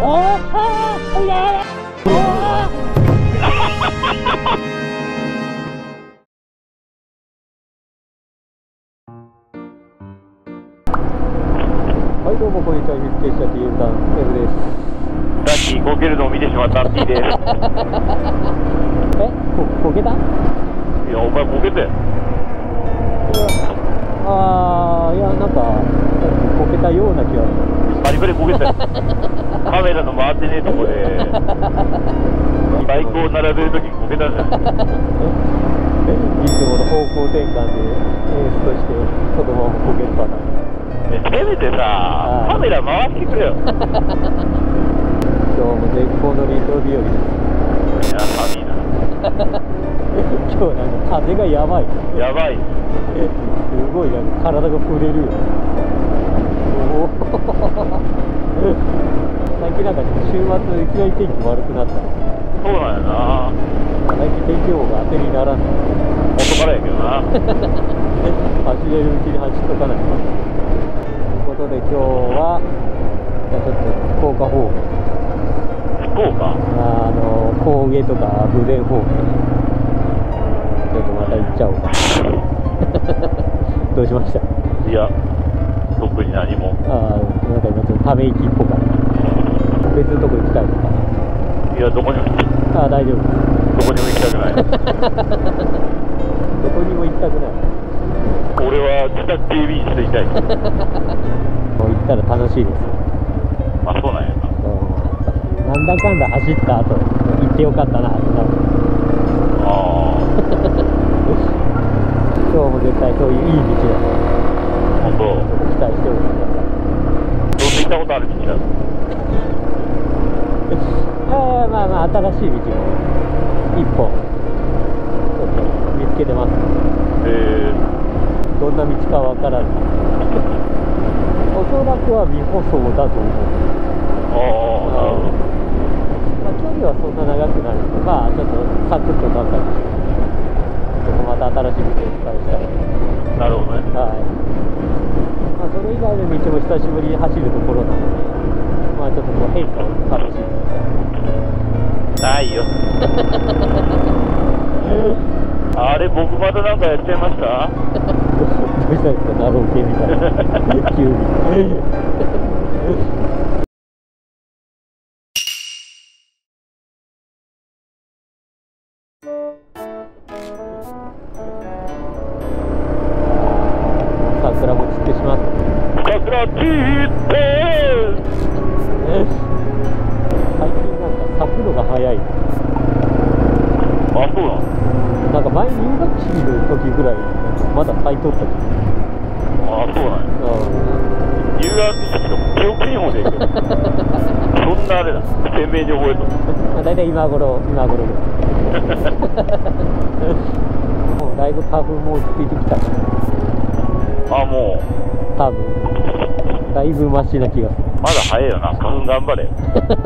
はい、どうもこんにちは。秘密結社 TM タウン M です。 さっきこけるのを見てしまった P です。 こけた？いや、お前こけたよ。 いや、なんかこけたような気は。 バリバリこけたよ。カメラの回ってねえとこでバイクを並べるときにこけたんじゃない？ いつもの方向転換でエースとしてそのままこけるパターン。 せめてさ、カメラ回してくれよ。 今日も絶好の林道日和です。 いや、寒いな。 今日なんか風がやばい。 やばい。 すごいなんか体が震えるよ。最近なんか週末いきなり天気悪くなった。 そうなんやな。 最近天気予報が当てにならない。 元からやけどな。 走れるうちに走っとかないと。ということで今日はちょっと福岡方面。 福岡？ 高下とか豊前方面ちょっとまた行っちゃおうか。どうしました？ いや、特に何も。 なんか今ちょっとため息っぽかった。別のとこ行きたいとか。 いや、どこにも。 大丈夫です。 どこにも行きたくない。 どこにも行きたくない。 俺は自宅警備員していたい。 もう行ったら楽しいですよ。 あ、そうなんやな。 なんだかんだ走った後行ってよかったなってなる。今日も絶対そういういい道だ。 本当。 期待しておいてください。 どうせ行ったことある道だ。 まあ新しい道も一本ちょっと見つけてます。どんな道かわからない。おそらくは未舗装だと思う。距離はそんな長くないので、まあちょっとサクッと探索して、そこまた新しい道をお伝えしたい。 なるほどね。 はい。まあそれ以外の道も久しぶりに走るところなので、まあちょっとこう変化を楽しんでないよ。あれ、僕またなんかやっちゃいました？ どうしたんですか、ナロー系みたいな。急に。桜も散ってしまった。 桜散って最近なんか咲くのが早い。 あ、そうなの？ なんか前入学式の時ぐらいまだ咲いとったけど。 あ、そうなんや。入学式とか記憶にもねえけど。そんなあれだ、鮮明に覚えとる。 だいたい今頃ぐらい。もうだいぶ花粉も落ち着いてきた。 あ、もう多分だいぶマシな気がする。 まだ早いよな。花粉頑張れ。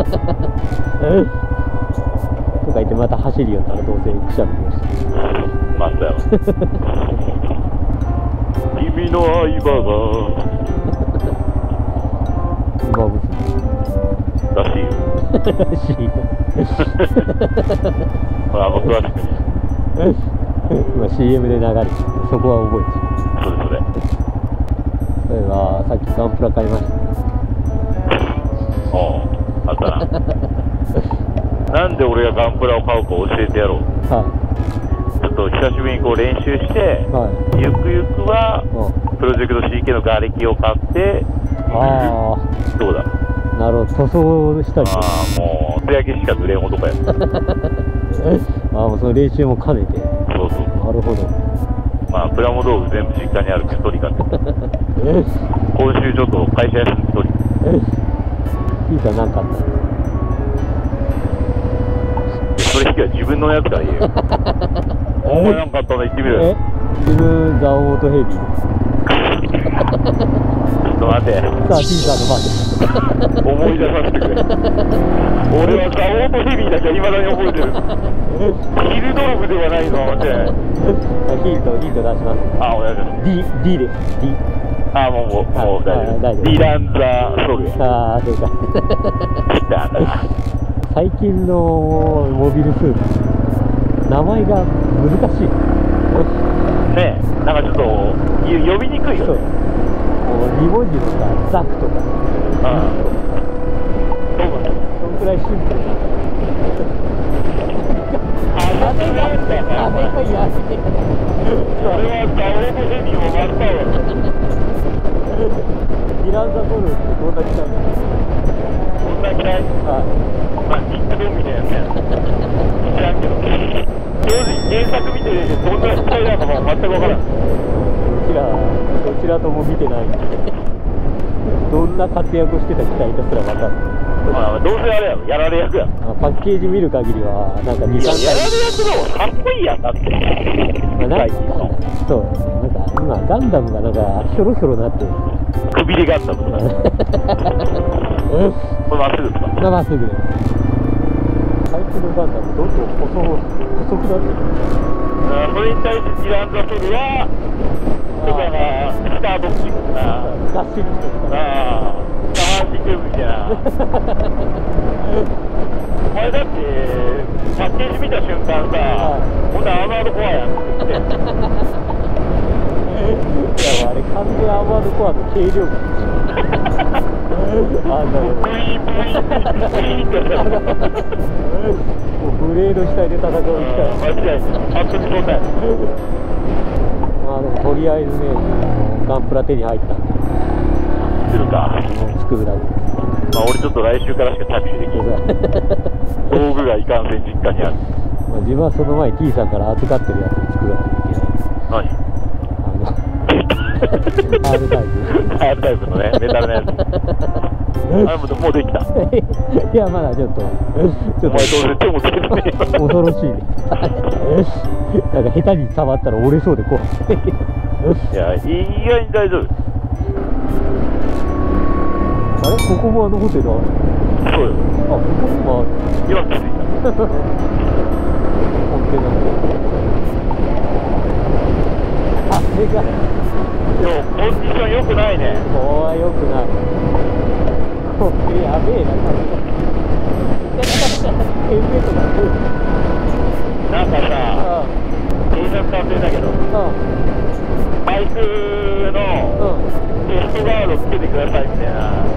とか言ってまた走るよったらどうせくしゃみをして。 またよ。君の相葉が馬娘らしいよ。 らしいよ。 ほら、あんま詳しくね。 今 CM で流れてそこは覚えてる。 それ。 それはさっきガンプラ買いました。 あったな。なんで俺がガンプラを買うか教えてやろう。 はい。 ちょっと久しぶりにこう練習して、はい、ゆくゆくはプロジェクト CK の瓦礫を買って、どうだ。 なるほど、塗装したり。 もう素焼きしか塗れん男や。 もうその練習も兼ねて。 そうそう。 なるほど。 まあプラモ道具全部実家にあるけどとにかく今週ちょっと会社休んでとにかくいいかなんかあった。 それ以外自分のやつから言えよ。お前なんかあったら言ってみろよ。 自分ザオートヘビー。 ちょっと待て。 さあ T さんの番で思い出させてくれ。俺はザオートヘビーだけはいまだに覚えてる。ヒルドログではないのは間違いない。 ヒント出します。 お願いします。 D です。D。 あ、もう大丈夫。ディランザソルや。 ああ、そうか。最近のモビルスーツ、名前が難しい。 ねえ、なんかちょっと呼びにくいよね。 2文字のさ、ザクとか。そんくらいシンプルな。あれがやべえ。それはダブルヘビーも丸太よ。ディランザソルってどんな機体なの？どんな機体？まあ、ニックドンみたいなやつや。知らんけど。正直原作見てどんな機体なのか全く分からん。どちらとも見てない。どんな活躍をしてた機体かすら分かる。まあ、どうせあれやろ、やられ役や。パッケージ見る限りは、なんか2、3回。やられ役の方がかっこいいやん、だって。そう、なんか今、ガンダムがなんか、ひょろひょろなって。くびれガンダムとか。これまっすぐですか？まっすぐ。最近のガンダム、どんどん細くなってる。それに対してディランザソルは、とかが、スターボクシングかな。ガッシングとか。下半身テーブルみたいな。お前だってパッケージ見た瞬間さ、ほんならアーマードコアやんって言って。いや、あれ完全アーマードコアの軽量感。あんなのブイーンってもうブレード主体で戦う機体。間違いない。あっとに答え。まあでもとりあえずね、ガンプラ手に入ったんで。作るか。作るだけ。まあ俺ちょっと来週からしか着手できない。道具がいかんせん実家にある。まあ自分はその前に T さんから預かってるやつを作らなきゃいけない。何？R タイプのね、メタルのやつ。あれもうできた。いや、まだちょっと。お前どうせ手もつけてねえ。恐ろしいね。なんか下手に触ったら折れそうで怖い。いや、意外に大丈夫。あれここもホテルある？そうよ。あ、ここにもある。今気づいた。コンテナ。あ、でかい。でも、コンディション良くないね。これは良くない。これやべえな、多分。ヘルメットが来る。なんかさ、Tシャツ買ってんだけど、バイクのベストガードつけてくださいみたいな。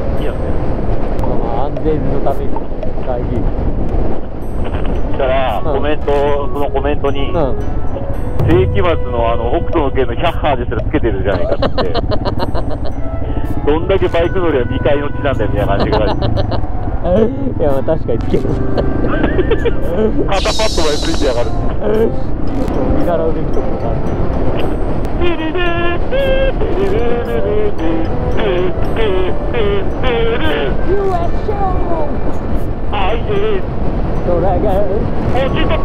安全のために大事。そしたら、そのコメントに、世紀末の北斗の拳のキャッハーですらつけてるじゃないかって。どんだけバイク乗りは未開の地なんだよみたいな感じがある。いや、まあ確かにつける。肩パッドまでついてやがる。見習うべきところがある。空が落ちてくる。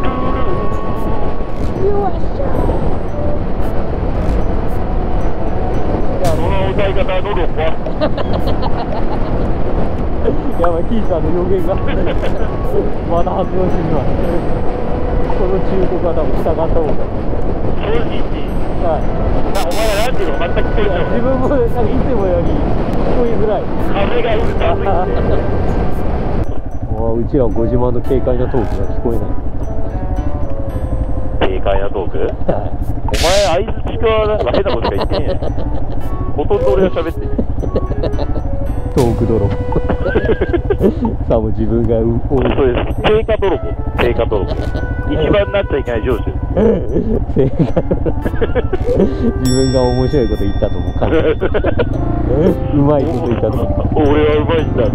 この歌い方は喉を壊す。やばい、キーさんの予言がまだ発動してしまう。この中古が多分従った方が正直、はい、お前らなんていうの全く聞こえない。自分もなんかいつもより聞こえづらい。風がうるさすぎて。うちらご自慢の軽快なトークが聞こえない。軽快なトーク？お前相づちかなんか変なことしか言ってんやん。ほとんど俺が喋ってる。トーク泥棒。さあもう自分がそうです。成果泥棒。成果泥棒。一番なっちゃいけない上司。成果泥棒。自分が面白いこと言ったと思う。うまいこと言ったと思う。俺はうまいんだって。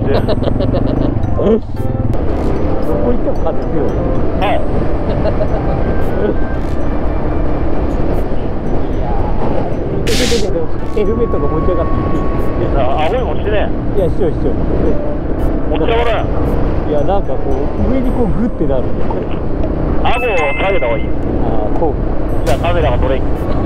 どこ行っても風強い。はい。ヘルメットが持ち上がっていい。アホいもんしてね。いや、しよう。持ち上がらん。いや、なんかこう上にこうグッてなるんだよ。顎を下げた方がいい。ああ、こう。じゃあカメラが撮れん。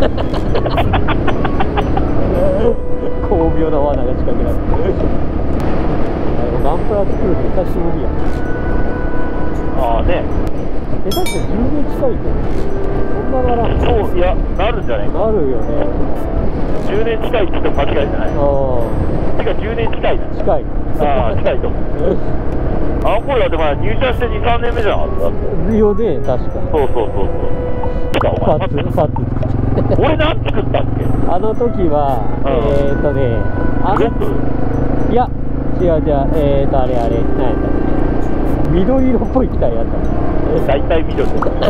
巧妙な罠が仕掛けられてる。ガンプラ作るの久しぶりや。ああね。下手して10年近いけど、そんなならん。そう、いや、なるんじゃないか。なるよね。10 10年近いって言っても間違いじゃない。てか10年近いな。 近い。 ああ、近いと思う。あの頃だってまあ入社して2、3年目じゃなかった。 よね、確か。 そうそう。 ファッツ俺何作ったっけ？ あの時は、いや、違う、あれ、何やったっけ？緑色っぽい機体やった。 大体緑。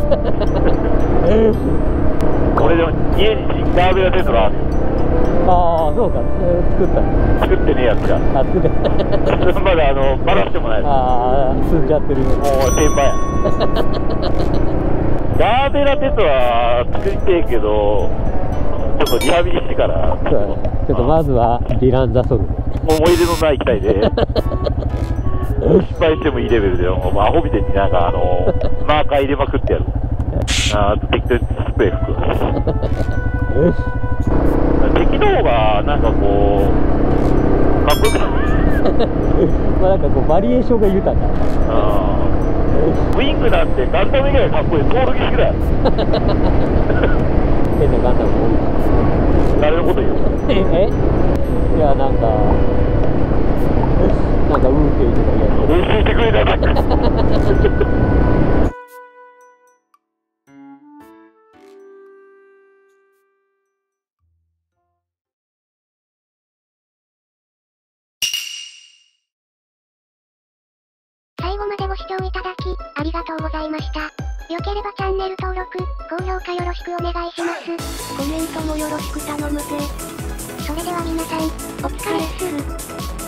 俺でも家にガーベラテトラあるよ。 ああ、そうか、 作ってねえやつが。 作ってまだバラしてもない。 ああ、積んじゃってる。もう先輩や。ガーベラテトラ作りてえけど、ちょっとリハビリしてから。 そうだね。ちょっとまずはディランザソルで。 思い出のない機体で。失敗してもいいレベルで、もうアホみたいになんかマーカー入れまくってやる。あと適当にスプレー吹く。敵の方がなんかこうかっこよくない？ まあなんかこうバリエーションが豊か。 ウィングなんてガンダム以外かっこいい。コールギスぐらい。 変なガンダム多い。 誰のこと言う？ いやなんかウーペイとか教えてくれなかった。 最後までご視聴いただき、ありがとうございました。よければチャンネル登録、高評価よろしくお願いします。コメントもよろしく頼むぜ。それでは皆さん、お疲れっす。